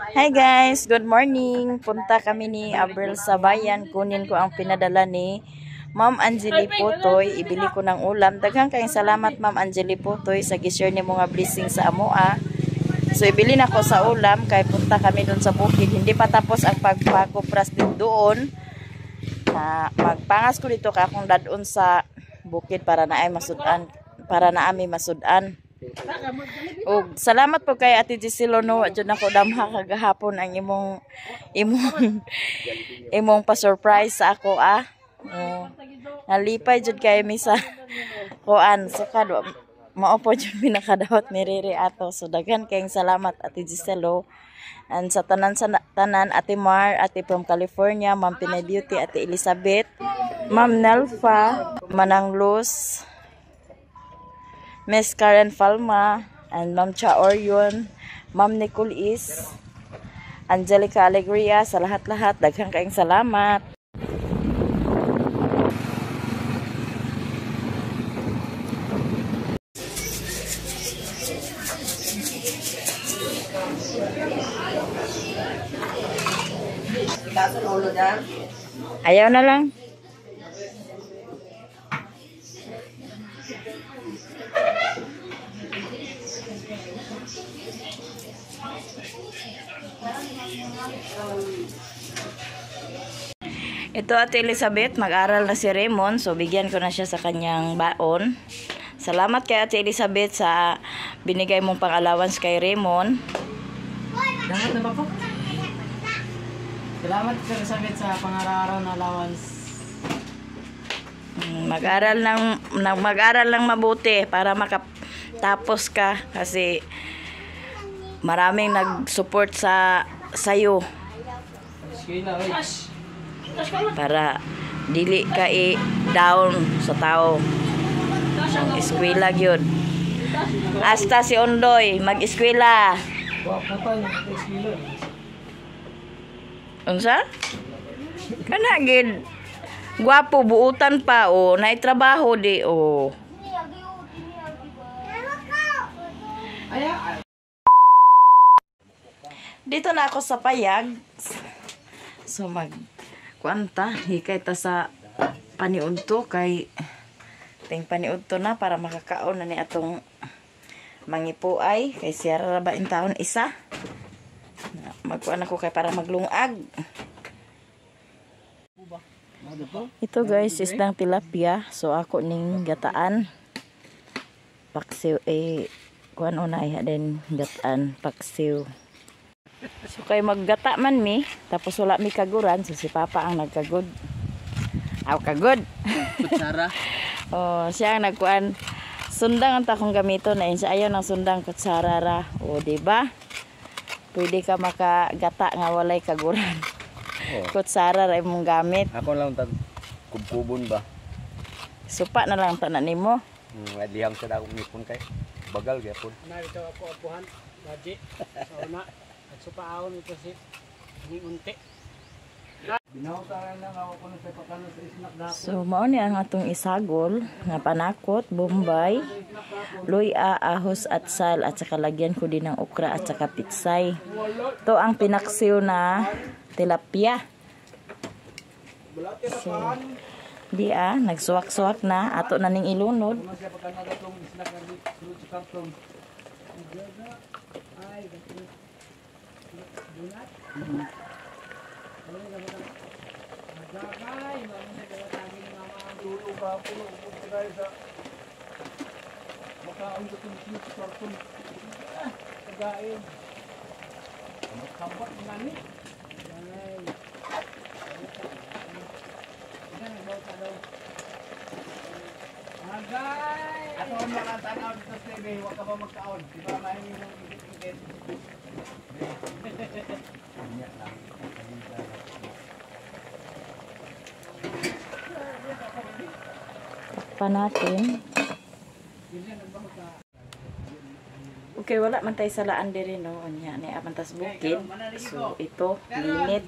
Hi guys, good morning. Punta kami ni Abril sa bayan. Kunin ko ang pinadala ni Ma'am Angeli Putoy. Ibili ko ng ulam. Daghang kayong salamat Ma'am Angeli Putoy sa gishare ni mga blessing sa amoa. So ibili na ko sa ulam kay punta kami doon sa bukid. Hindi pa tapos ang pagpakupras din doon. Magpangas ko dito ka akong dadon sa bukid para na ay masudan, para na ami masudan. O, salamat po kay Ate Giselo no, dyan ako damha kagahapon ang imong pa-surprise sa ako nalipay jud kay mi sa kuan so kado mao po jud pinakadawat ni Riri ato. So daghan kayong salamat Ate Giselo, and sa tanan Ate Mar, Ate from California, Ma'am Pinay Beauty, Ate Elizabeth, Ma'am Nelfa, Manang Luz, Miss Karen Falma, and Ma'am Cha Orion, Ma'am Nicole Is, Angelica Alegria, sa lahat-lahat, daghang kaayong salamat. Ayaw na lang. Ito Ate Elizabeth, mag-aral na si Raymond, so bigyan ko na siya sa kanyang baon. Salamat kay Ate Elizabeth sa binigay mong pang-allowance kay Raymond. Salamat na ba po? Salamat Ate Elizabeth sa pang-araw na allowance. Mag-aral lang mabuti para makatapos ka kasi maraming nag-support sa sayo. Para dili ka i-down sa tao. Eskwela gyud. Hasta si Ondoy mag-eskwela. Unsa? Kana gid. Gwapo buutan pa nay trabaho di Dito na ako sa payag. So kuanta hikay ta sa paniudto kay ting paniudto na para makakaon na ni atong mangipuay kay siya ra ba in taon isa. Magkuan ako kay para maglungag. Ito guys, isdang tilapia. So ako ning gataan. Paksiw kuan unay din gataan paksiw. So kay maggata man mi, tapos wala mi kaguran, so si Papa ang nagkagud. Aw kagud. Kutsara. Siya ang nagkuan. Sundang ang takong gamito na siya ayaw ng sundang kutsara ra. Di ba? Pwede ka makagata nga walay kaguran. Kutsara ra imong gamit. Ako lang tag kubkubon ba. Supa na lang tanan nimo. Dihang sa dakong nipon kay bagal gyapon. Narito ako apuhan. Baji. So na nagsupaahon ito si unti. So mao ni ang atong isagol nga panakot, bombay, luya, ahos at sal at saka lagyan ko din ng okra at saka pitsay. To ang pinaksiw na tilapia. So, nagsuwak-suwak na ato na ning ilunod. Ako ang makatanaw dito sa TV, huwag ka ba magkaon? Di ba mahinig ng ikit-ikit? Pa natin. Okay, wala man tayo salaan diri no. Anya ni amantas bukid. So ito, linit.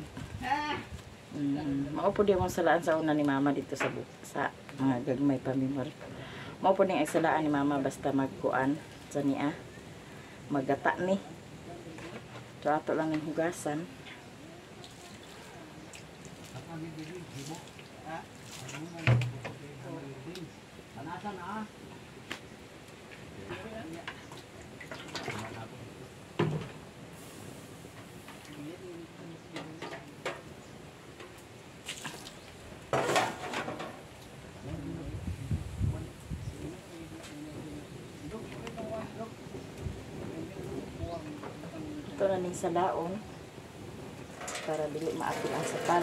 Maupo di akong salaan sa una ni Mama dito sa mga gagmay pamimor. Maupo di ang salaan ni Mama basta magkuan sa niya. Maggata ni. So, ato lang yung hugasan. Panasan ah. Ito na ning sa daon para dili maapil ang sapal.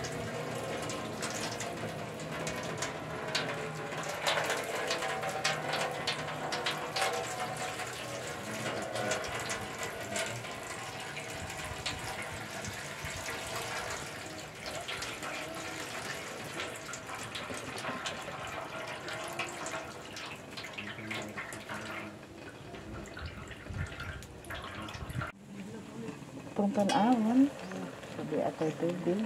Itong tanawon, sabi atay tubig.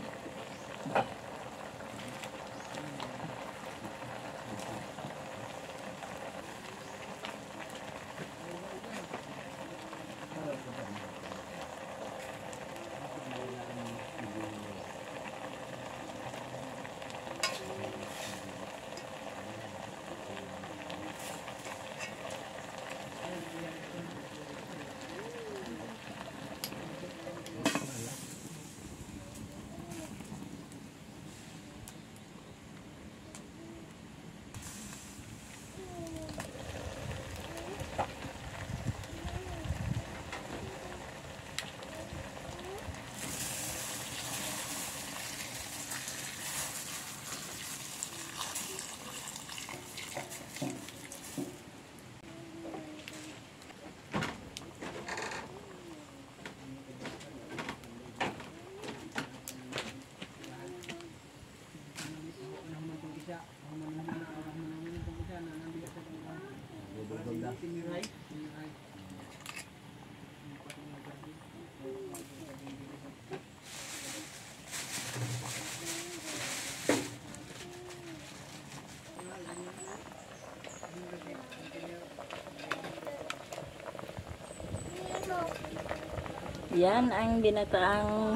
Yan ang ginataang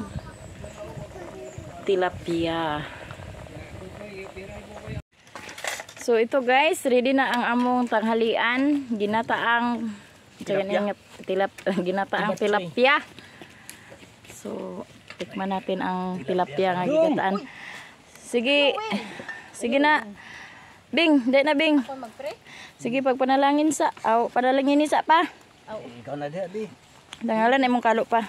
tilapia. So ito guys, ready na ang among tanghalian, ginataang ginataang tilapia. So tikman natin ang tilapia nga gigataan. Sige. Sige na. Bing, dai na Bing. Sige pagpanalangin sa, panalangin ni sa pa. Ikaw na di. Dangalan ay mong kalo pa.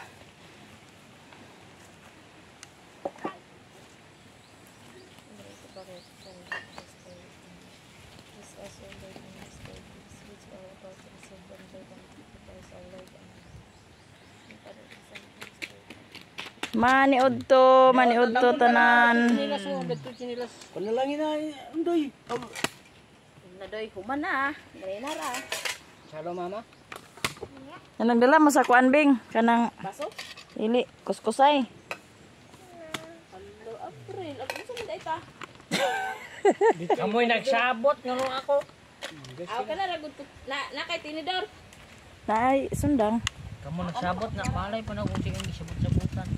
Maniod to tanan. Panalangin na undoy. Nadoy human na, dali na ra. Salo mama. Kanang dala mo sa kuan Bing, kanang baso? Ili, kuskusay. Hello, April. Ako sa mga ita. Amoy nagsabot ngano ako. Ako ka na ragod na kay tinidor. Nay, sundang. Kamu nagsabot na malay pa na kung sige gisabot-sabotan.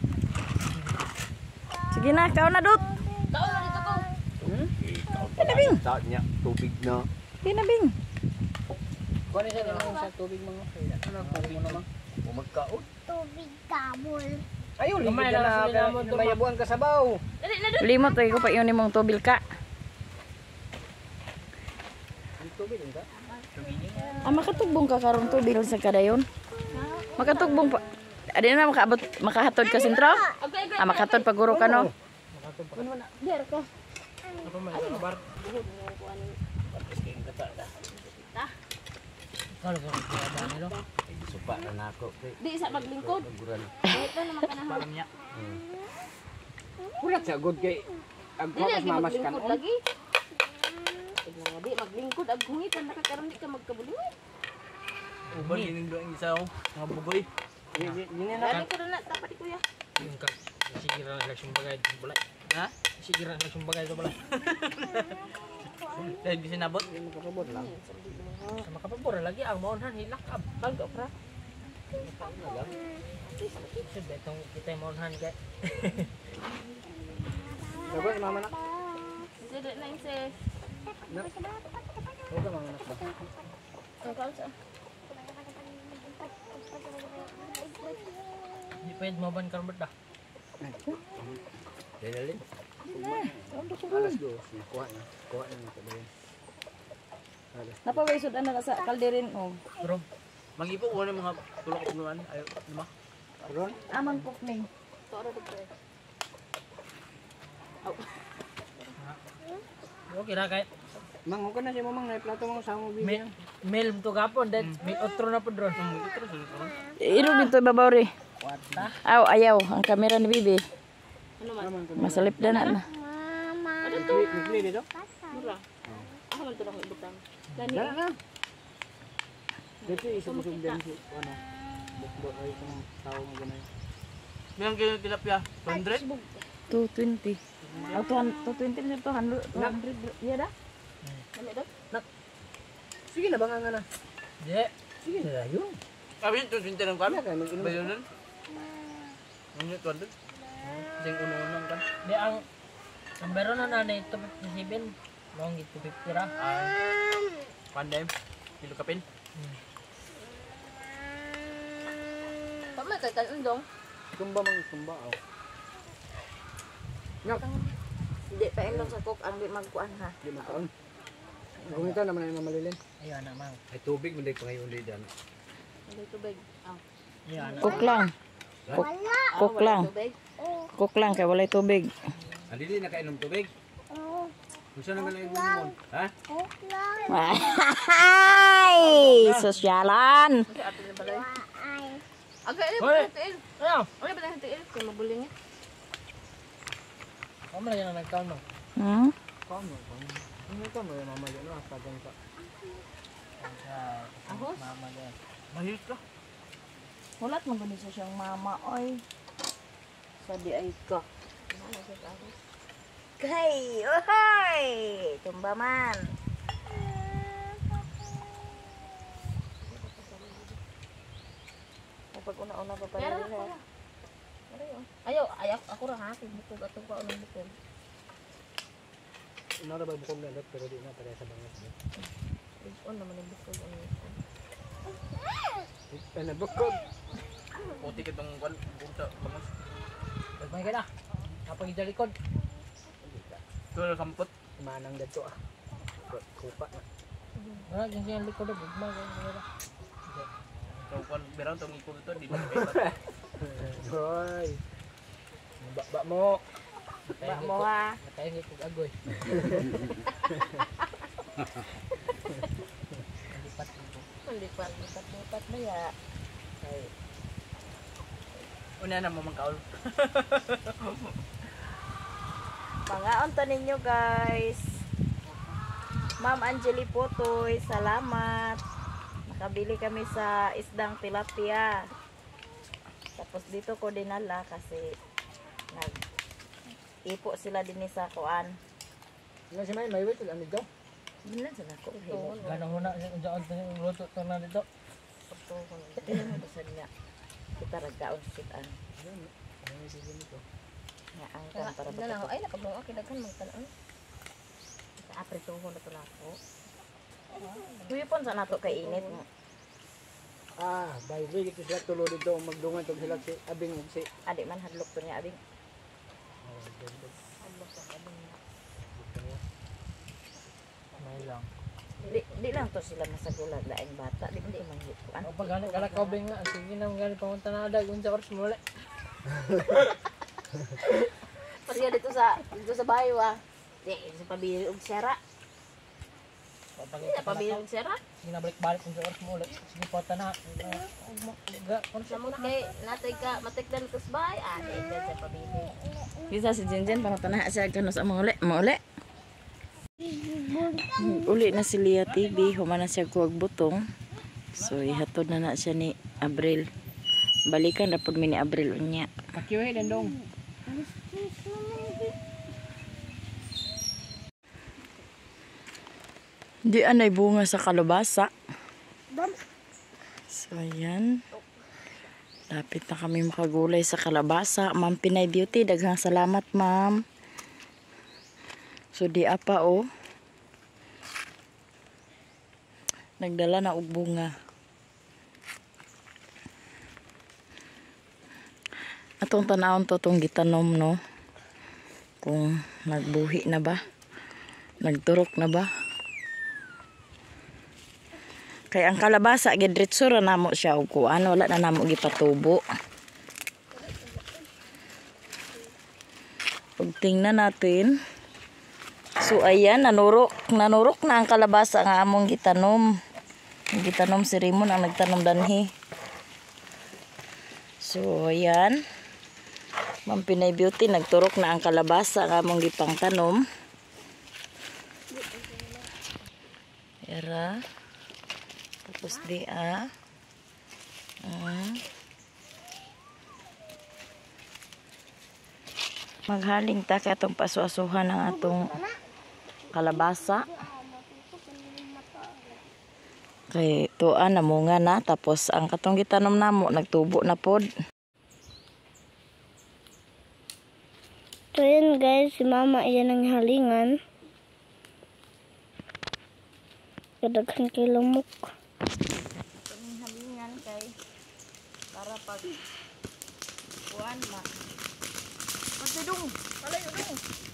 Sige na, kao na dut. Taon na dito ko. Pina Bing. Taot niya, tubig na. Pina Bing. Kuno sa nang sa tubig mga. Ano tubig mo naman? Umagkaon. Tubig kabul. Ayun, Gamay na sa mayabuan ka sabaw. Dali na dun. Limot ko pa yun mong tubil ka. Tubig ka? Makatugbong ka karong tubil sa kadayon. Makatugbong pa. Adi na makaabot makahatod ka sentro? Makahatod paguro ka no. Der ko. Apa man kabar? Kalau ko ba nilo? Supa na nako. Di sa maglingkod. Guran. Ito naman ka na. Palamnya. Kulat sa good kay Dili lagi maglingkod lagi. Di maglingkod ag hungitan nakakaroon di ka magkabuluhan. Ubal gining doang isa mga bugoy. Dali ko na tapat kuya. Yung ka sige ra laksong bagay bulay. Ha? Sige ra laksong bagay to bulay. Dahil bisa nabot, makapabot lang. Sama kapabor lagi ang maunhan hilakab. Baldo pra. Sabi itong kita yung maunhan kay. Dapat si mama nak. Dili na yung sis. Huwag ka mama nak ba? Ang kausa. Di pwede maban karbet dah. Dalilin. Alas 2. Kuha na. Kuha na ng sabayan. Alas. Napawaysod na sa kalderin oh. Pero Mag-ipo ko na mga tulok punuan. Ayaw, lima. Ron? Amang pukning. Toro to pre. okay ra kay Mang, huwag ka na siya mamang. Naiplato mo sa mo may bibig. mail to gapon that may otro na po drone. Iro dito babaw ri. What ta? Aw, ayaw ang kamera ni Bibi. Ano man? Masalip na na. Nagli dito? Mura. Ako man to lang ibutang. Gani. Dala na. Dito isubusog din si ano. Bukbok ay itong tao mo ganay. Mayang kilo tilapia? 100? 220. Aw, 220 na to 100. Iya dah. Ano daw? Sige na, banga nga na. Di. Sige na, yun. Sabi yun, 220 ng kami. Bayanan? Ano yun, 200? Sing uno-unong kan. Di ang meron na nanay 257. Long git 250 ra. Pandem. Kilo kapin. Tama kay kan dong. Tumba mang tumba. Oh. Ngak. Hindi pa lang sa cook ang di magkuan ha. Di makaon. Kung ito naman ay mamalilin. Ayun na mang. Ay tubig, hindi pa kayo ulit dyan. Hindi tubig. Ayun na. Cook lang. Cook lang. Tubig. Cook lang kay walay tubig. Hindi na kainom tubig? Oo. Kung saan naman ay mo? Ha? Ay, sosyalan. Kasi ato na balay. Aga ini Hoy! patiin. Ayaw. Ano ba patiin? Kay mabuling niya. Kamu lagi na nagkaon mo. Hmm? Kamo. Ano ito mo yung mamalilin? Ano? Tagang ka. Ahos? Mama din. Mahit ka. Hulat mo gani sa siyang mama oy. Sa di ay ka. Kay, ohoy! Tumba man. Kapag una-una pa pala Pero nila. Ayaw, ako ra ha, kay bukog ato pa unang bukog. Inara ba bukong galit pero di na pare sa bangas. On naman yung bukog ano. Ano bukog? Puti kitong kwan buta bangas. May ka na. Kapag idalikod. Tulo kampot. Manang dito ah. Kupa na. Wala din siyang likod. Bugma ka. So kwan berang tong ikot ito di na kay. Hoy. Ba mo. Ba mo ha. Matay ko agoy. Lipat na ya. Ay. Una na mo mangkaol. Mga unta ninyo guys. Ma'am Angeli Potoy, salamat. Nakabili kami sa isdang tilapia. Tapos dito ko dinala kasi ipo sila din sa kuan. Nga si may wait ano daw? Bilan sa nako. Ganang muna diyan yung luto to na dito. Ito mo sa niya. Kita ragaon sitan. Nga ang kan para Na lang ba. ay nakabong ako daghan man tan. Sa aprito ko na to nako. Tuyopon sa nato kay init. Ah, by the way, ito sila tulo dito magdungan to sila si Abing ug si Adik man hadlok to niya abing. May lang. Di lang to sila masagulag laing bata. Di man kuan. O pag ganit kala ka nga sige na ganit pamunta na dag unsa oras muli. Pariya dito sa bahay wa. Di sa pabili og sera. Pag Pabili og sera. ginabalik-balik unsa oras muli. Sige pa na. Sa mo kay natay ka matikdan ko sa bahay. Di ka sa pabili. Bisa si Jenjen pangutana siya kano sa mauli. Uli na si Lia TV, humana siya kuwag butong. So ihatod na siya ni Abril. Balikan na pud mi ni Abril unya. Pakiwe dendong. Di anay bunga sa kalabasa. So ayan. Lapit na kami makagulay sa kalabasa. Ma'am Pinay Beauty, daghang salamat ma'am. So di apa oh. Nagdala na og bunga. Atong tanawon to tong gitanom no. Kung nagbuhi na ba? Nagturok na ba? Kay ang kalabasa gidritso ra namo siya og kuan, wala na namo gipatubo. Ug tingnan natin. So ayan, nanurok na ang kalabasa nga among gitanom. Ang gitanom si Rimon ang nagtanom danhi. So ayan. Ma'am Pinay Beauty, nagturok na ang kalabasa nga among gipang tanom. Era. Tapos di maghaling ta kay atong pasuasuhan ng atong kalabasa. Kay tuan namunga na tapos ang katong gitanom namo nagtubo na pod. So yun guys, si mama iyan ang halingan. Kadaghan kay lumok. Kaming halingan kay para pag kuan ma. Pagdung, palay dong.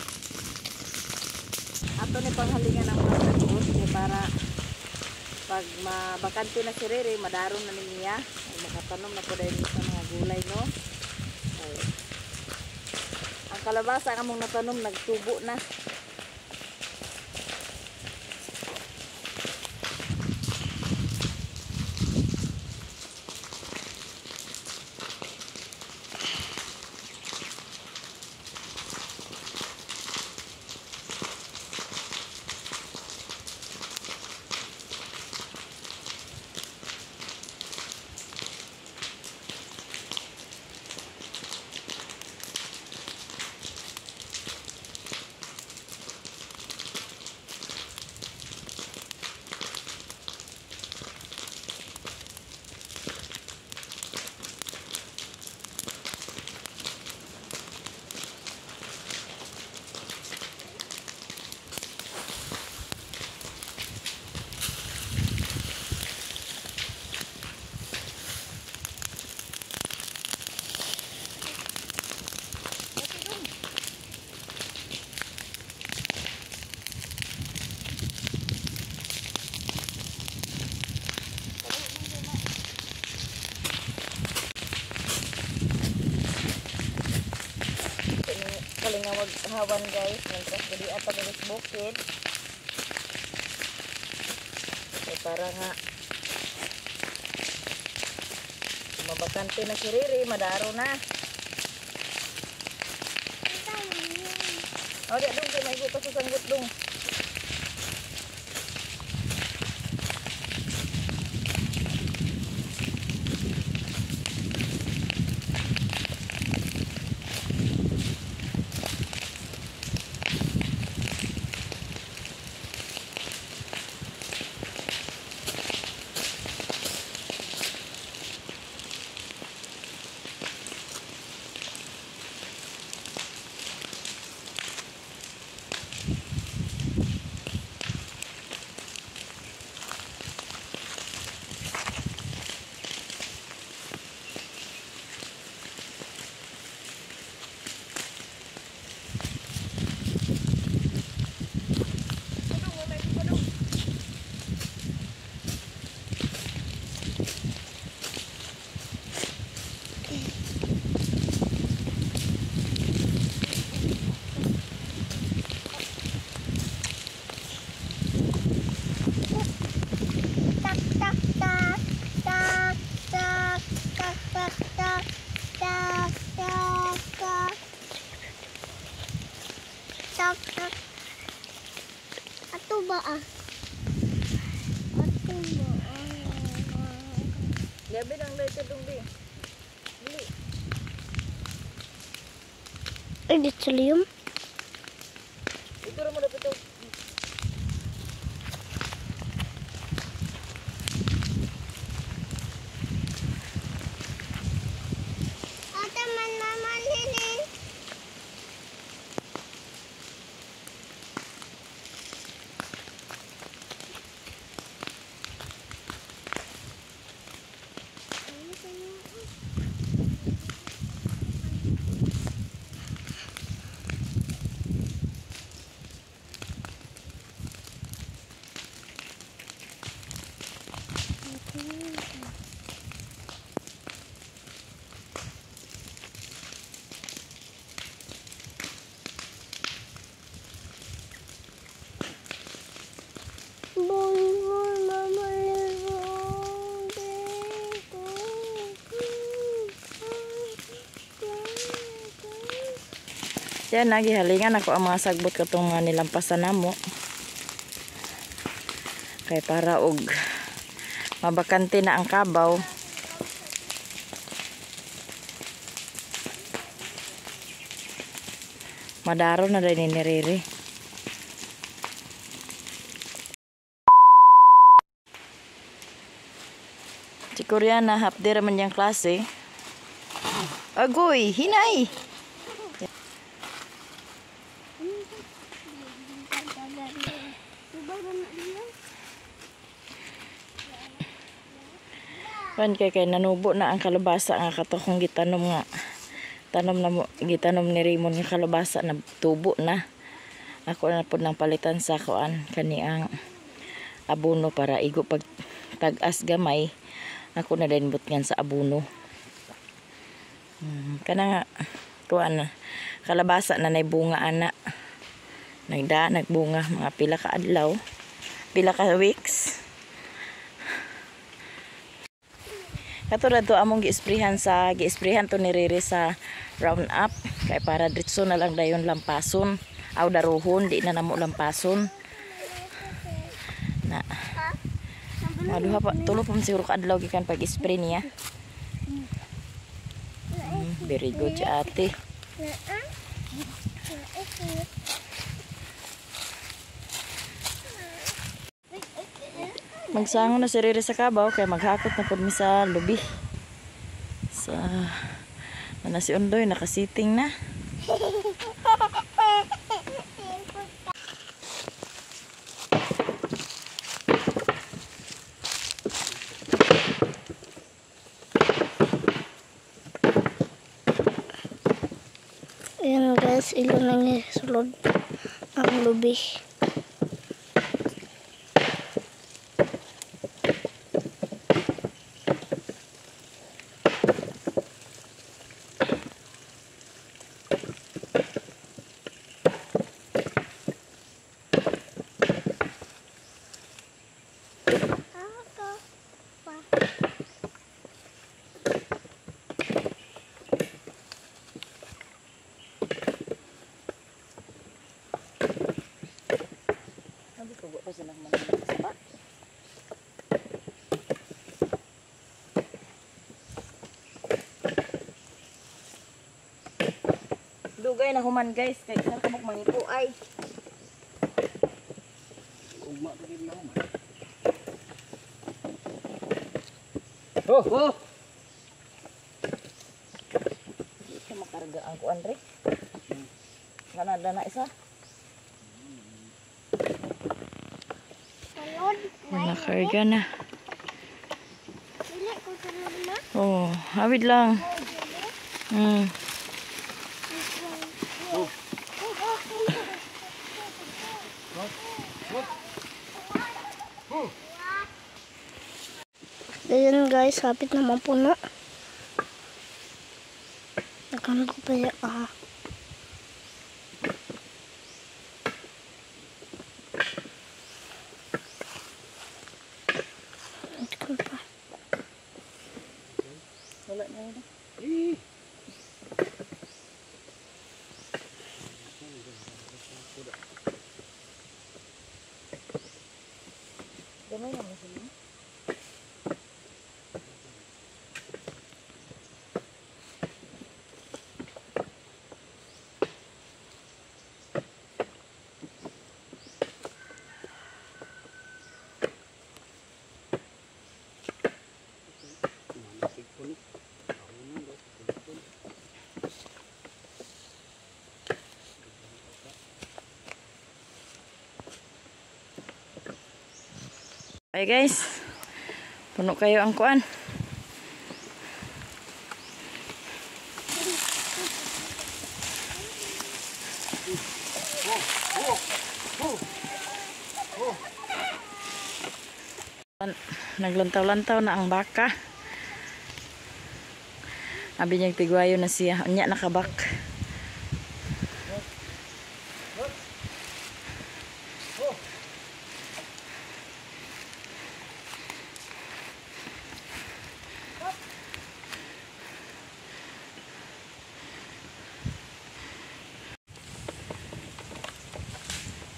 Ato ni panghalingan ang mga nagbuot kay para pag mabakante na si Riri, madaron na niya. Ay makatanom na po dahil sa mga gulay no. Ay, ang kalabasa ang among natanom nagtubo na. Kalingawag hawan guys, nagtras gadi at pagis bukid. Kaya para nga mabakante na si Riri, madaro na. O di dong, kay may gutos sa sanggut dong. Ato ba ah? Ato ba Gabi lang dito dong di. Ay, dito lium. Ito ra mo dapat ito. Siya nagihalingan ako ang mga sagbot katong mga nilampasan namo. Kay para og mabakante na ang kabaw. Madaro na rin ni Riri. Si Koreana, half day raman yung klase. Agoy, hinay! Kan kay nanubo na ang kalabasa nga katokong gitanom nga. Gitanom ni Raymond nga kalabasa na tubo na. Ako na po nang palitan sa kuan kaniang abono para igo pag tag-as gamay. Ako na din butngan sa abono. Kana nga kuan kalabasa na naybunga ana. Nagbunga mga pila ka adlaw, pila ka weeks. Katulad to among giisprehan to ni Riri sa Roundup kay para diretso na lang dayon lampason aw daruhon di na namo lampason na maduha pa tulo pa siguro ka adlaw gikan pag-spray niya. Very good si ate. Magsango na si Riri sa kabaw kaya maghakot na po mi sa lubi. Sa si Undoy nakasiting na. Ayan guys, ilo na niya sulod ang lubi. Dugay na human guys kay isang kamok mangipo ay. Oh! Ito makarga ang kuan re. Ganada na isa. Nakarga na. Oh, hawid lang. Ayan guys, hapit na mapuno. Nagkamag ko pa yan. Wala na yun. Gamay na mo sila. Okay guys, puno kayo ang kuan. Naglantaw-lantaw na ang baka. Abi niyang tigwayo na siya. Unya nakabak.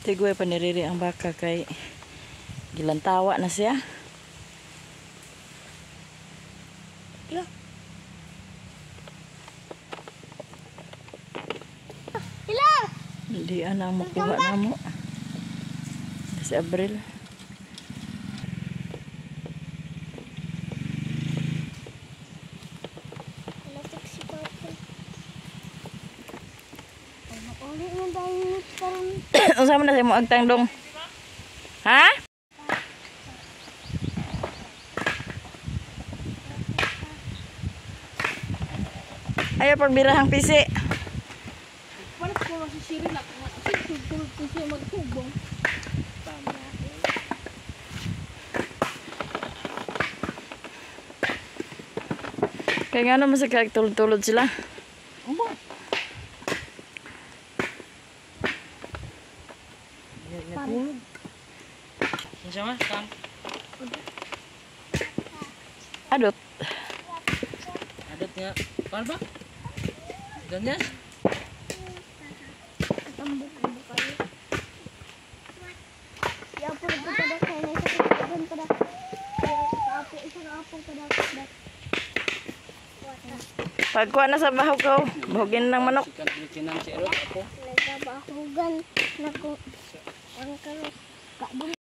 Tigoy paniriri ang baka kay gilantawa na siya. Hindi ana makuha na mo. Si Abril. Unsa man na mo agtang dong? Ha? Ayo pagbirahang pisi. Paano ko masisiri na kung tulog ko siya magtubong? Kaya nga naman sa tulod-tulod sila. Ano siya ma? Saan? Adot. Adat nga. Paano ba? Ganyan? Pagkuha na sa bahaw ko, bahugin ng manok. Sikat bikinan si Erot ako. Nagbabahugan na kung ang kalos.